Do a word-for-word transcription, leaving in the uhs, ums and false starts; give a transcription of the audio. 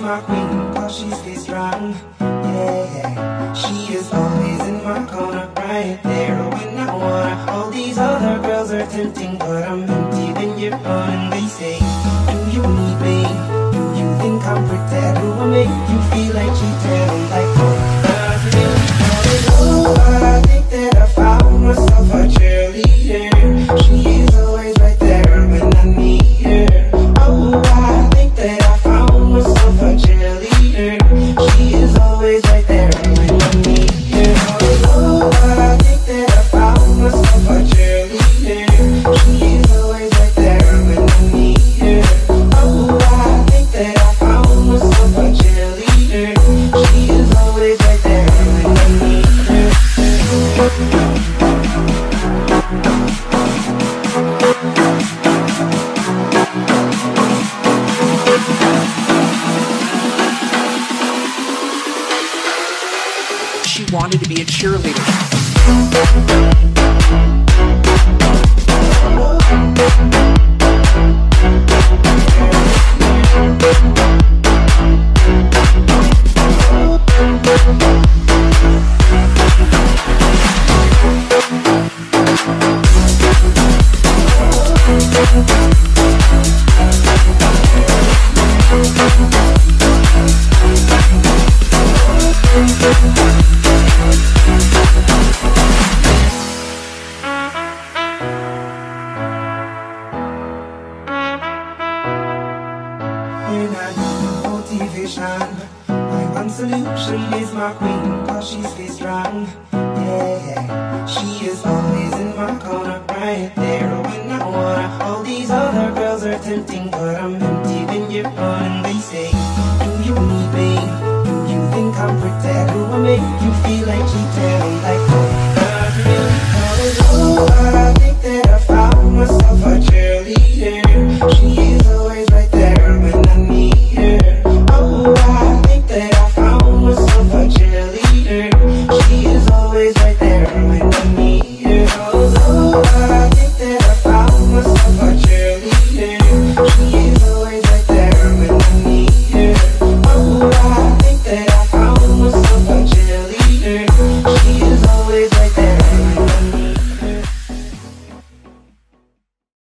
my queen, cause she stays strong. Yeah, yeah. She is always in my corner, right there when I wanna. All these other girls are tempting, but I'm empty when you're gone. And they say, do you need me? Do you think I'm pretend? Do I make you feel like cheating? I'm like, oh, oh, I think that I found myself a cheerleader. She is always right there when I need her. Oh, I think that I found myself a cheerleader. She is always right there when I need her. Oh, I think that I found myself a cheerleader. She is always right there when I need her. Oh, I think that I found myself a cheerleader. She is always right there when I need her. She wanted to be a cheerleader. When I need motivation, my one solution is my queen, cause she stays strong. Yeah, yeah. She is always in my corner, right there when I wanna. All these other girls are tempting, but I'm empty when you're gone. And they say, do you need me? Do you think I'm pretend? Do I make you feel like cheating? I'm like,